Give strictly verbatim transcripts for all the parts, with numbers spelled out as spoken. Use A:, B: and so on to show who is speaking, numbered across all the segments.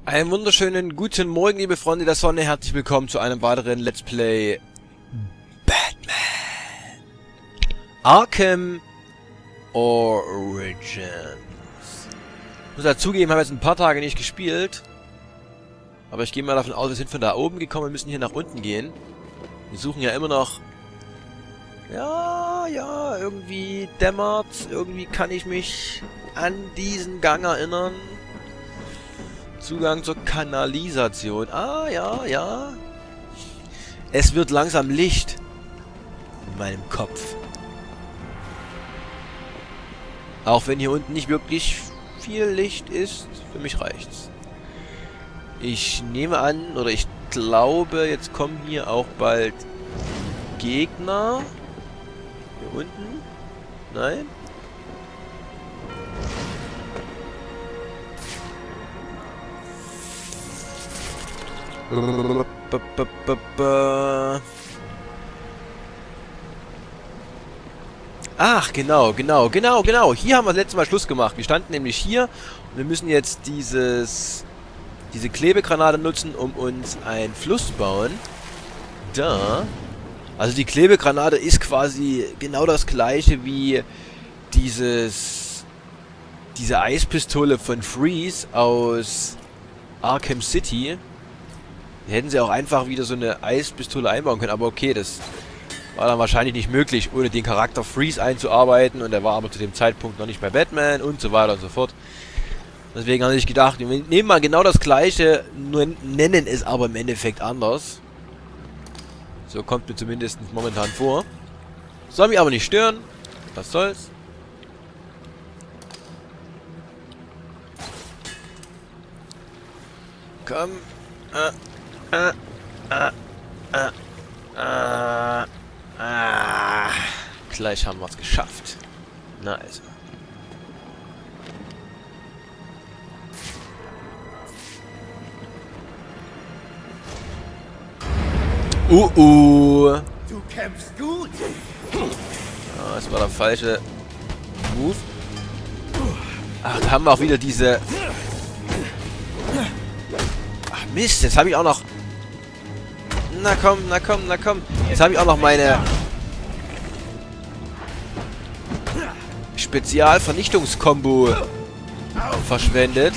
A: Einen wunderschönen guten Morgen, liebe Freunde der Sonne. Herzlich willkommen zu einem weiteren Let's Play Batman Arkham Origins. Ich muss ja zugeben, ich habe jetzt ein paar Tage nicht gespielt. Aber ich gehe mal davon aus, wir sind von da oben gekommen und müssen hier nach unten gehen. Wir suchen ja immer noch... Ja, ja, irgendwie dämmert. Irgendwie kann ich mich an diesen Gang erinnern. Zugang zur Kanalisation. Ah, ja, ja. Es wird langsam Licht in meinem Kopf. Auch wenn hier unten nicht wirklich viel Licht ist, für mich reicht's. Ich nehme an, oder ich glaube, jetzt kommen hier auch bald Gegner. Hier unten? Nein? Ach, genau, genau, genau, genau. Hier haben wir das letzte Mal Schluss gemacht. Wir standen nämlich hier und wir müssen jetzt dieses, diese Klebegranate nutzen, um uns einen Fluss bauen. Da. Also die Klebegranate ist quasi genau das gleiche wie dieses, diese Eispistole von Freeze aus Arkham City. Hätten sie auch einfach wieder so eine Eispistole einbauen können, aber okay, das war dann wahrscheinlich nicht möglich, ohne den Charakter Freeze einzuarbeiten, und er war aber zu dem Zeitpunkt noch nicht bei Batman und so weiter und so fort. Deswegen habe ich gedacht, wir nehmen mal genau das gleiche, nur nennen es aber im Endeffekt anders. So kommt mir zumindest momentan vor. Soll mich aber nicht stören. Was soll's? Komm. Äh. Ah, ah, ah, ah, ah. Gleich haben wir es geschafft. Na also. Uh, uh.
B: Du kämpfst gut.
A: Ah, das war der falsche Move. Ach, da haben wir auch wieder diese... Ach Mist, jetzt habe ich auch noch... Na komm, na komm, na komm. Jetzt habe ich auch noch meine Spezialvernichtungskombo verschwendet.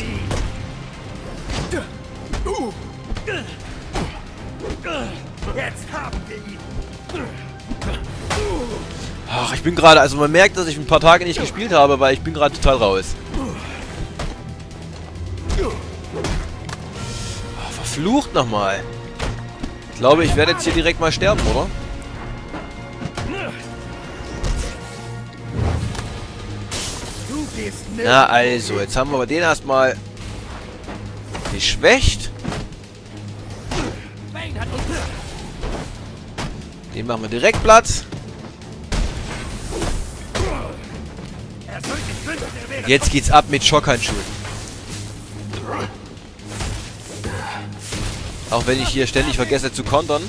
B: Jetzt haben wir ihn.
A: Ach, ich bin gerade, also man merkt, dass ich ein paar Tage nicht gespielt habe, weil ich bin gerade total raus. Oh, verflucht nochmal. Ich glaube, ich werde jetzt hier direkt mal sterben, oder? Na also, jetzt haben wir aber den erstmal geschwächt. Den machen wir direkt Platz. Jetzt geht's ab mit Schockhandschuhen. Auch wenn ich hier ständig vergesse zu kontern.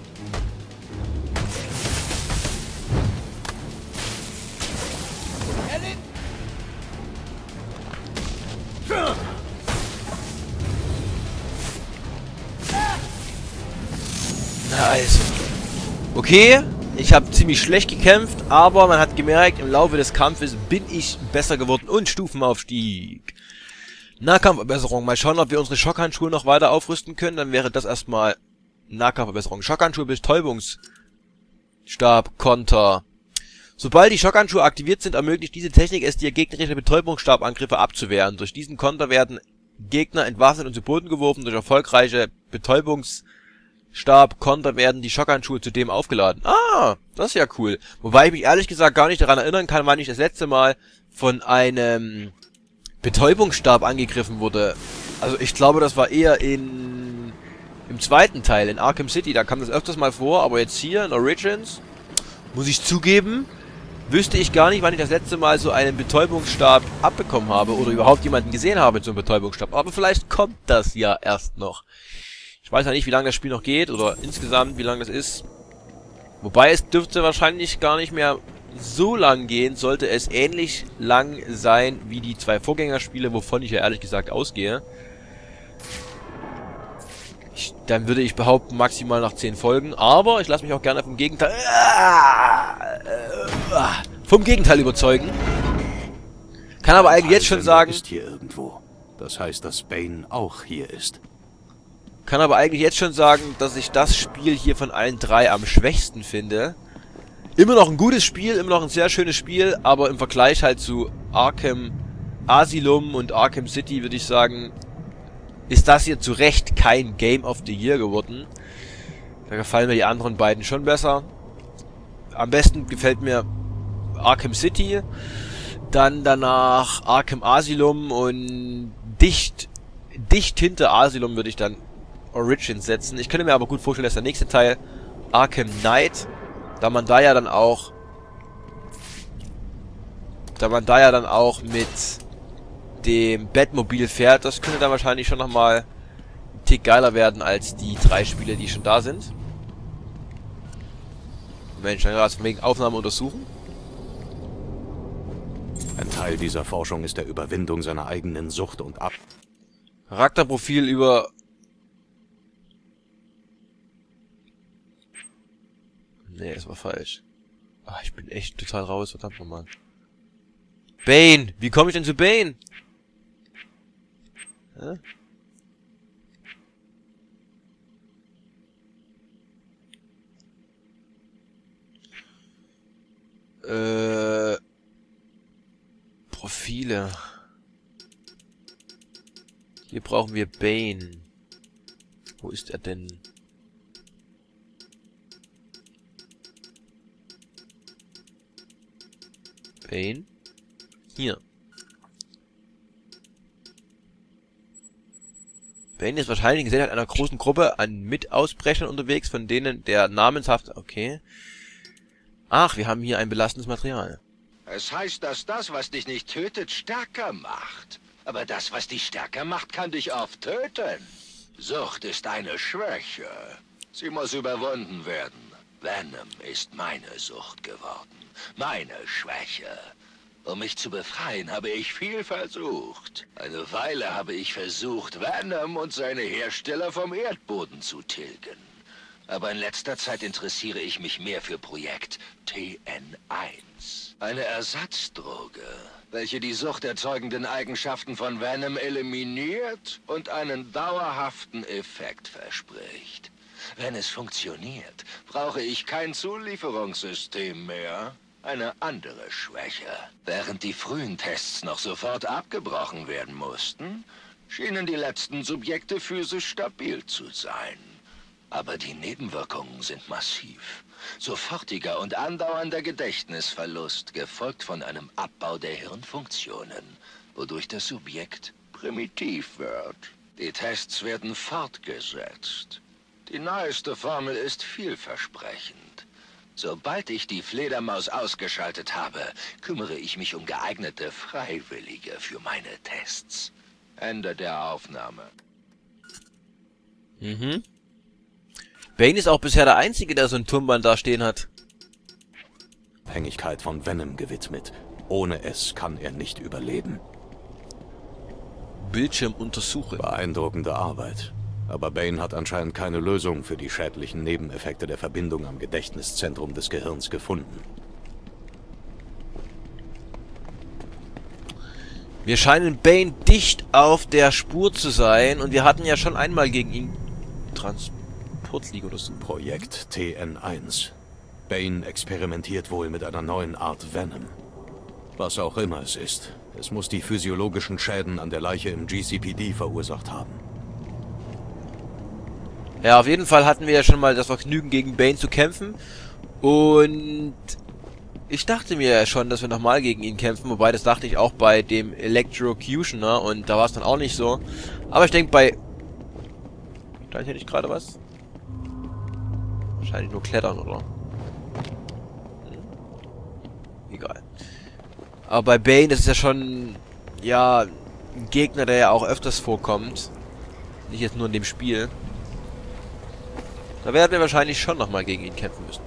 A: Na also. Okay, ich habe ziemlich schlecht gekämpft, aber man hat gemerkt, im Laufe des Kampfes bin ich besser geworden und Stufenaufstieg. Nahkampfverbesserung. Mal schauen, ob wir unsere Schockhandschuhe noch weiter aufrüsten können. Dann wäre das erstmal Nahkampfverbesserung. Schockhandschuhe, Betäubungsstab, Konter. Sobald die Schockhandschuhe aktiviert sind, ermöglicht diese Technik es dir, gegnerische Betäubungsstabangriffe abzuwehren. Durch diesen Konter werden Gegner entwaffnet und zu Boden geworfen. Durch erfolgreiche Betäubungsstab-Konter werden die Schockhandschuhe zudem aufgeladen. Ah, das ist ja cool. Wobei ich mich ehrlich gesagt gar nicht daran erinnern kann, wann ich das letzte Mal von einem Betäubungsstab angegriffen wurde. Also ich glaube, das war eher in im zweiten Teil, in Arkham City. Da kam das öfters mal vor, aber jetzt hier in Origins, muss ich zugeben, wüsste ich gar nicht, wann ich das letzte Mal so einen Betäubungsstab abbekommen habe oder überhaupt jemanden gesehen habe mit so einem Betäubungsstab. Aber vielleicht kommt das ja erst noch. Ich weiß ja nicht, wie lange das Spiel noch geht oder insgesamt, wie lange das ist. Wobei es dürfte wahrscheinlich gar nicht mehr so lang gehen, sollte es ähnlich lang sein wie die zwei Vorgängerspiele, wovon ich ja ehrlich gesagt ausgehe. Ich, dann würde ich behaupten, maximal nach zehn Folgen. Aber ich lasse mich auch gerne vom Gegenteil... vom Gegenteil überzeugen. Kann aber eigentlich jetzt schon sagen...
C: ist hier irgendwo. Das heißt, dass Bane auch hier ist.
A: Kann aber eigentlich jetzt schon sagen, dass ich das Spiel hier von allen drei am schwächsten finde. Immer noch ein gutes Spiel, immer noch ein sehr schönes Spiel, aber im Vergleich halt zu Arkham Asylum und Arkham City würde ich sagen, ist das hier zu Recht kein Game of the Year geworden. Da gefallen mir die anderen beiden schon besser. Am besten gefällt mir Arkham City, dann danach Arkham Asylum und dicht, dicht hinter Asylum würde ich dann Origins setzen. Ich könnte mir aber gut vorstellen, dass der nächste Teil Arkham Knight, da man da ja dann auch da man da ja dann auch mit dem Batmobil fährt, das könnte dann wahrscheinlich schon nochmal ein Tick geiler werden als die drei Spiele, die schon da sind. Mensch, dann gerade wegen Aufnahme untersuchen.
C: Ein Teil dieser Forschung ist der Überwindung seiner eigenen Sucht und Ab...
A: Charakterprofil über... Nee, das war falsch. Ah, ich bin echt total raus, verdammt nochmal. Bane! Wie komme ich denn zu Bane? Hä? Äh... Profile. Hier brauchen wir Bane. Wo ist er denn? Bane? Hier. Bane ist wahrscheinlich in Gesellschaft einer großen Gruppe an Mitausbrechern unterwegs, von denen der namenshaft... Okay. Ach, wir haben hier ein belastendes Material.
D: Es heißt, dass das, was dich nicht tötet, stärker macht. Aber das, was dich stärker macht, kann dich oft töten. Sucht ist eine Schwäche. Sie muss überwunden werden. Venom ist meine Sucht geworden. Meine Schwäche. Um mich zu befreien, habe ich viel versucht. Eine Weile habe ich versucht, Venom und seine Hersteller vom Erdboden zu tilgen. Aber in letzter Zeit interessiere ich mich mehr für Projekt T N eins. Eine Ersatzdroge, welche die suchterzeugenden Eigenschaften von Venom eliminiert und einen dauerhaften Effekt verspricht. Wenn es funktioniert, brauche ich kein Zulieferungssystem mehr. Eine andere Schwäche. Während die frühen Tests noch sofort abgebrochen werden mussten, schienen die letzten Subjekte physisch stabil zu sein. Aber die Nebenwirkungen sind massiv. Sofortiger und andauernder Gedächtnisverlust, gefolgt von einem Abbau der Hirnfunktionen, wodurch das Subjekt primitiv wird. Die Tests werden fortgesetzt. Die neueste Formel ist vielversprechend. Sobald ich die Fledermaus ausgeschaltet habe, kümmere ich mich um geeignete Freiwillige für meine Tests. Ende der Aufnahme.
A: Mhm. Bane ist auch bisher der Einzige, der so ein Turmband da stehen hat.
C: Abhängigkeit von Venom gewidmet. Ohne es kann er nicht überleben.
A: Bildschirm untersuche.
C: Beeindruckende Arbeit. Aber Bane hat anscheinend keine Lösung für die schädlichen Nebeneffekte der Verbindung am Gedächtniszentrum des Gehirns gefunden.
A: Wir scheinen Bane dicht auf der Spur zu sein und wir hatten ja schon einmal gegen ihn Transportliga oder so.
C: Projekt T N eins. Bane experimentiert wohl mit einer neuen Art Venom. Was auch immer es ist, es muss die physiologischen Schäden an der Leiche im G C P D verursacht haben.
A: Ja, auf jeden Fall hatten wir ja schon mal das Vergnügen, gegen Bane zu kämpfen. Und ich dachte mir ja schon, dass wir nochmal gegen ihn kämpfen. Wobei, das dachte ich auch bei dem Electrocutioner. Und da war es dann auch nicht so. Aber ich denke bei... Da ist ja nicht gerade was? Wahrscheinlich nur klettern, oder? Hm. Egal. Aber bei Bane, das ist ja schon... Ja, ein Gegner, der ja auch öfters vorkommt. Nicht jetzt nur in dem Spiel. Da werden wir wahrscheinlich schon nochmal gegen ihn kämpfen müssen.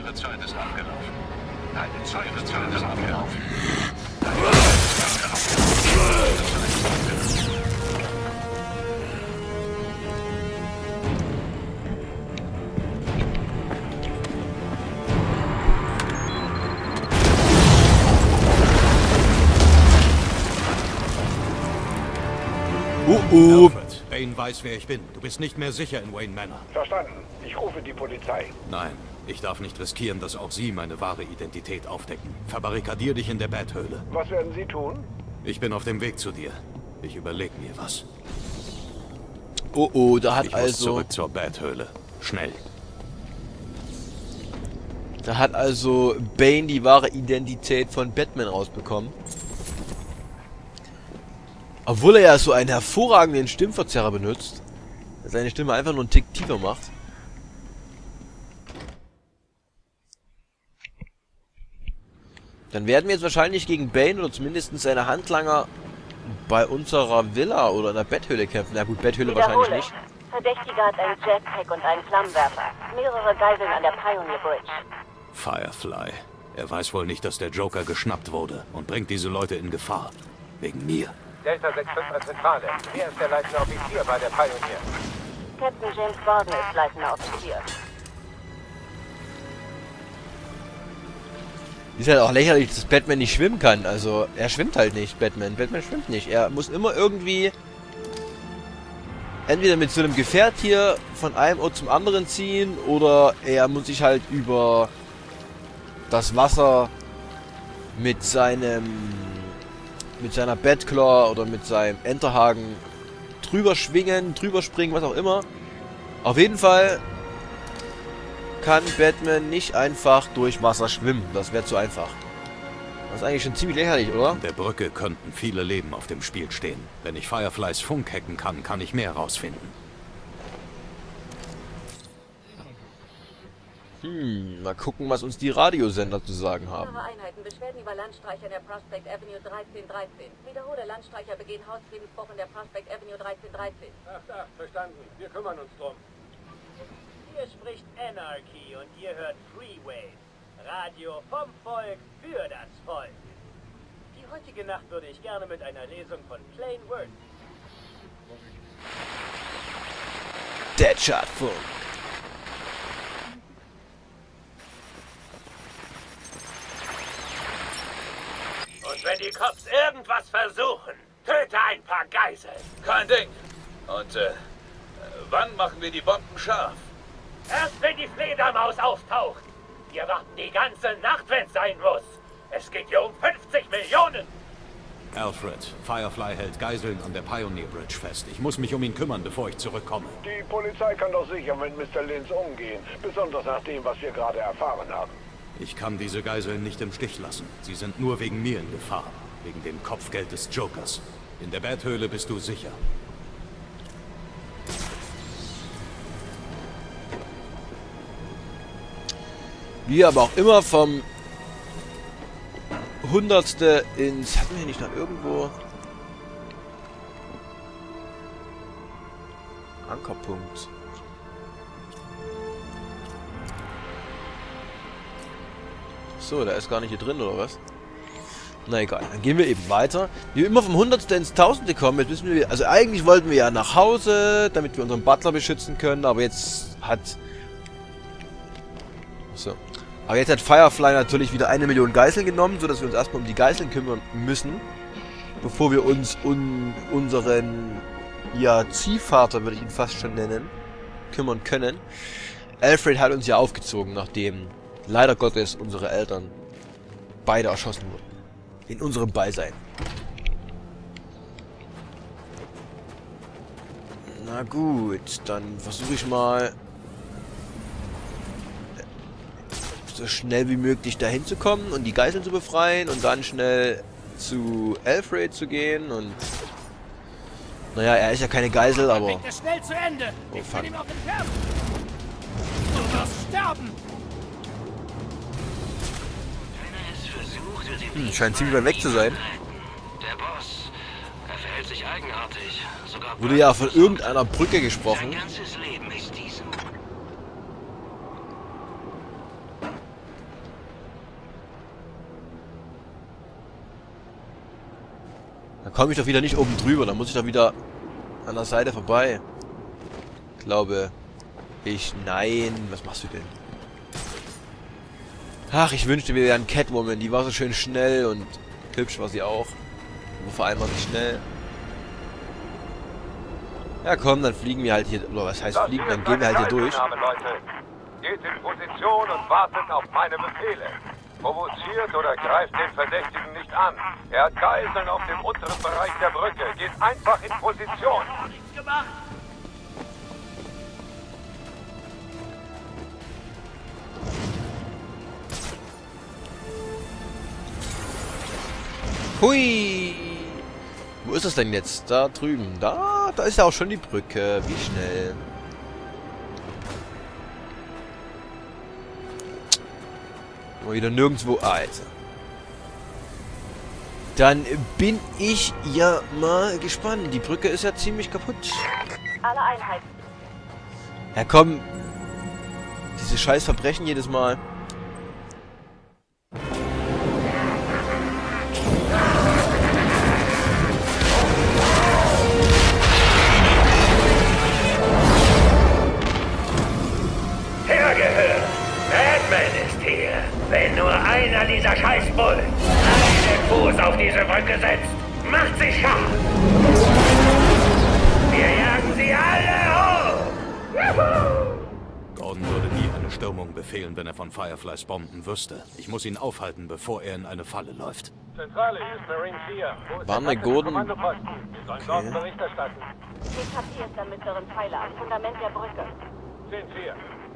C: Eure Zeit ist abgelaufen. Deine Zeit ist abgelaufen.
A: Uh uh.
C: Alfred, Bane weiß, wer ich bin. Du bist nicht mehr sicher in Wayne Manor.
E: Verstanden. Ich rufe die Polizei.
C: Nein, ich darf nicht riskieren, dass auch Sie meine wahre Identität aufdecken. Verbarrikadier dich in der Bat-Höhle.
E: Was werden Sie tun?
C: Ich bin auf dem Weg zu dir. Ich überlege mir was.
A: Oh oh, da hat
C: Ich muss
A: also...
C: zurück zur Bat-Höhle. Schnell.
A: Da hat also Bane die wahre Identität von Batman rausbekommen. Obwohl er ja so einen hervorragenden Stimmverzerrer benutzt, der seine Stimme einfach nur einen Tick tiefer macht. Dann werden wir jetzt wahrscheinlich gegen Bane oder zumindest seine Handlanger bei unserer Villa oder in der Betthöhle kämpfen. Na gut, Betthöhle wahrscheinlich nicht.
F: Verdächtiger hat einen Jetpack und einen Flammenwerfer. Mehrere Geiseln an der Pioneer Bridge.
C: Firefly. Er weiß wohl nicht, dass der Joker geschnappt wurde und bringt diese Leute in Gefahr. Wegen mir.
G: Delta sechs fünf an Zentrale. Wer ist der leitende Offizier bei der Pioneer?
F: Captain James Gordon ist leitender Offizier.
A: Ist halt auch lächerlich, dass Batman nicht schwimmen kann. Also, er schwimmt halt nicht, Batman. Batman schwimmt nicht. Er muss immer irgendwie entweder mit so einem Gefährt hier von einem Ort zum anderen ziehen oder er muss sich halt über das Wasser mit seinem mit seiner Batclaw oder mit seinem Enterhaken drüber schwingen, drüber springen, was auch immer. Auf jeden Fall kann Batman nicht einfach durch Wasser schwimmen. Das wäre zu einfach. Das ist eigentlich schon ziemlich lächerlich, oder?
C: An der Brücke könnten viele Leben auf dem Spiel stehen. Wenn ich Fireflys Funk hacken kann, kann ich mehr rausfinden.
A: Hm, mal gucken, was uns die Radiosender zu sagen haben.
F: Einheiten Beschwerden über Landstreicher in der Prospect Avenue dreizehn dreizehn. Wiederhole, Landstreicher begehen Hausfriedensbruch in der Prospect Avenue dreizehn dreizehn.
G: Ach, ach, verstanden. Wir kümmern uns drum.
H: Hier spricht Anarchy und ihr hört Freeway. Radio vom Volk für das Volk. Die heutige Nacht würde ich gerne mit einer Lesung von Plain Words.
A: Deadshot Funk.
H: Und wenn die Cops irgendwas versuchen, töte ein paar Geiseln.
I: Kein Ding. Und, äh, wann machen wir die Bomben scharf?
H: Erst wenn die Fledermaus auftaucht. Wir warten die ganze Nacht, wenn's sein muss. Es geht hier um fünfzig Millionen.
C: Alfred, Firefly hält Geiseln an der Pioneer Bridge fest. Ich muss mich um ihn kümmern, bevor ich zurückkomme.
E: Die Polizei kann doch sicher mit Mister Linz umgehen. Besonders nach dem, was wir gerade erfahren haben.
C: Ich kann diese Geiseln nicht im Stich lassen. Sie sind nur wegen mir in Gefahr. Wegen dem Kopfgeld des Jokers. In der Bat-Höhle bist du sicher.
A: Wie aber auch immer vom Hundertste ins... Hatten wir hier nicht noch irgendwo... Ankerpunkt. So, der ist gar nicht hier drin, oder was? Na egal, dann gehen wir eben weiter. Wie wir immer vom Hundertste ins Tausende kommen, jetzt müssen wir... Also eigentlich wollten wir ja nach Hause, damit wir unseren Butler beschützen können, aber jetzt hat... So. Aber jetzt hat Firefly natürlich wieder eine Million Geiseln genommen, sodass wir uns erstmal um die Geiseln kümmern müssen, bevor wir uns um unseren, ja, Ziehvater, würde ich ihn fast schon nennen, kümmern können. Alfred hat uns ja aufgezogen, nachdem leider Gottes unsere Eltern beide erschossen wurden. In unserem Beisein. Na gut, dann versuche ich mal... so schnell wie möglich dahin zu kommen und die Geiseln zu befreien und dann schnell zu Alfred zu gehen und... Naja, er ist ja keine Geisel, aber...
H: Bringt es schnell zu Ende.
A: Oh,
H: Ich
A: fuck.
H: kann ihn auch entfernen. Du wirst sterben.
A: Hm, scheint ziemlich weit weg zu sein.
J: Der Boss, er verhält sich eigenartig. Sogar
A: Wurde ja von irgendeiner Brücke gesprochen.
J: sein ganzes Leben ist diesem.
A: Dann komme ich doch wieder nicht oben drüber. Dann muss ich doch wieder an der Seite vorbei. Glaube ich. Nein. Was machst du denn? Ach, ich wünschte, wir wären Catwoman. Die war so schön schnell und hübsch war sie auch. Aber vor allem war sie schnell. Ja komm, dann fliegen wir halt hier... Oder was heißt fliegen? Dann gehen wir halt hier durch.
G: Leute. Geht in Position und wartet auf meine Befehle. Provoziert oder greift den Verdächtigen nicht an. Er hat Geiseln auf dem unteren Bereich der Brücke. Geht einfach in Position.
H: Nichts gemacht.
A: Hui! Wo ist es denn jetzt? Da drüben. Da, da ist ja auch schon die Brücke. Wie schnell. Mal wieder nirgendwo. Ah, jetzt. Dann bin ich ja mal gespannt. Die Brücke ist ja ziemlich kaputt.
F: Alle Einheiten.
A: Ja komm. Diese scheiß Verbrechen jedes Mal.
H: Hergehört! Batman ist hier! Wenn nur einer dieser Scheißbullen einen Fuß auf diese Brücke setzt, macht sie scharf! Wir jagen sie alle hoch! Juhu!
C: Gordon würde nie eine Stürmung befehlen, wenn er von Fireflies Bomben wüsste. Ich muss ihn aufhalten, bevor er in eine Falle läuft.
G: Zentrale, hier ist Marine vier. Wo ist
A: Waren
G: der
A: wir Gordon?
G: Kommandoposten? Wir sollen dort Bericht erstatten.
F: Ich kapiere es am mittleren Pfeiler am Fundament der Brücke.
G: zehn vier.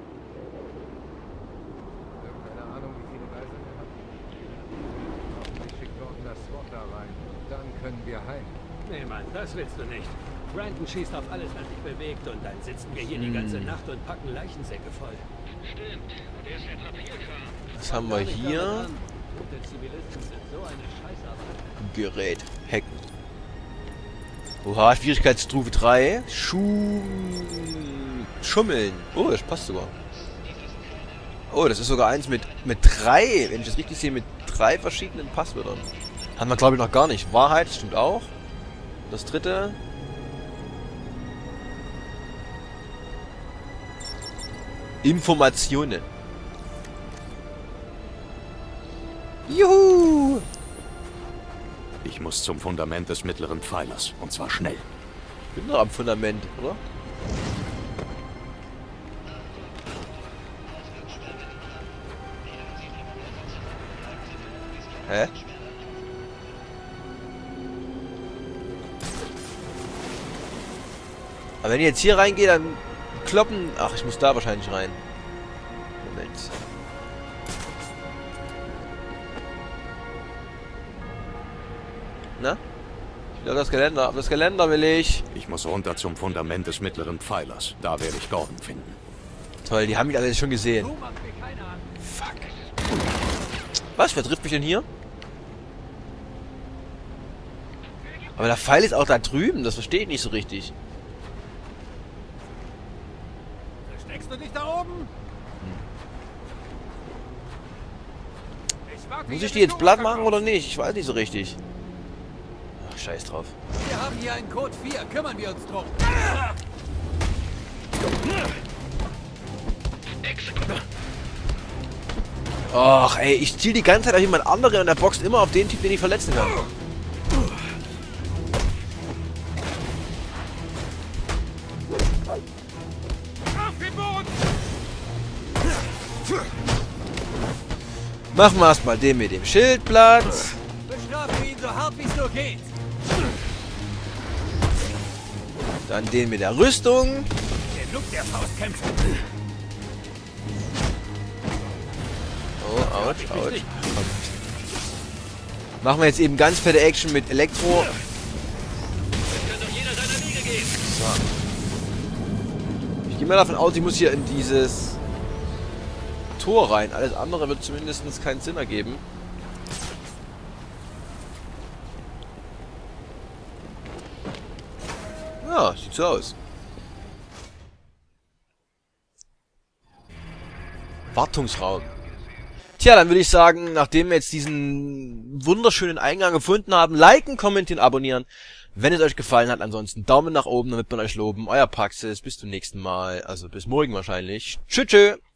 K: Keine Ahnung, wie viele Geiseln er hat. Hoffentlich schickt Gordon das SWAT da rein. Dann können wir heim.
L: Nee, Mann, das willst du nicht. Brandon schießt auf alles, was sich bewegt, und dann sitzen wir hier die ganze Nacht und packen Leichensäcke voll.
J: Stimmt, der ist etwa Papierkram.
A: Was haben wir hier?
L: Gute Zivilisten sind so eine Scheißarbeit.
A: Gerät. Hacken. Oha, Schwierigkeitsstufe drei. Schum... Schummeln. Oh, das passt sogar. Oh, das ist sogar eins mit, mit drei, wenn ich das richtig sehe, mit drei verschiedenen Passwörtern. Haben wir, glaube ich, noch gar nicht. Wahrheit, stimmt auch. Das dritte. Informationen. Juhu!
C: Ich muss zum Fundament des mittleren Pfeilers. Und zwar schnell.
A: Ich bin doch am Fundament, oder? Hä? Aber wenn ich jetzt hier reingehe, dann kloppen... Ach, ich muss da wahrscheinlich rein. Moment. Na? Ich will auf das Geländer. Auf das Geländer will ich.
C: Ich muss runter zum Fundament des mittleren Pfeilers. Da werde ich Gordon finden.
A: Toll, die haben mich alle schon gesehen. Fuck. Was? Wer trifft mich denn hier? Aber der Pfeil ist auch da drüben. Das verstehe ich nicht so richtig.
K: Versteckst du dich da oben? Ich warte
A: Muss
K: hier,
A: ich die
K: bis
A: jetzt
K: du
A: platt machen
K: runterkommst.
A: oder nicht? Ich weiß nicht so richtig. Ach, scheiß drauf.
K: Wir haben hier einen Code vier. Kümmern wir uns drum.
A: Och, ey, ich ziel die ganze Zeit auf jemand anderen und der boxt immer auf den Typ, den ich verletzen kann. Machen wir erstmal den mit dem Schildplatz.
K: Bestrafe ihn so hart, wie es nur geht.
A: Dann den mit der Rüstung.
K: Genug der Faustkämpfe.
A: Oh, ouch, ouch. Machen wir jetzt eben ganz fette Action mit Elektro. So. Ich gehe mal davon aus, ich muss hier in dieses Tor rein. Alles andere wird zumindest keinen Sinn ergeben. Ja, sieht so aus. Wartungsraum. Tja, dann würde ich sagen, nachdem wir jetzt diesen wunderschönen Eingang gefunden haben, liken, kommentieren, abonnieren, wenn es euch gefallen hat. Ansonsten Daumen nach oben, damit wir euch loben. Euer Praxis, bis zum nächsten Mal, also bis morgen wahrscheinlich. Tschüss, tschüss.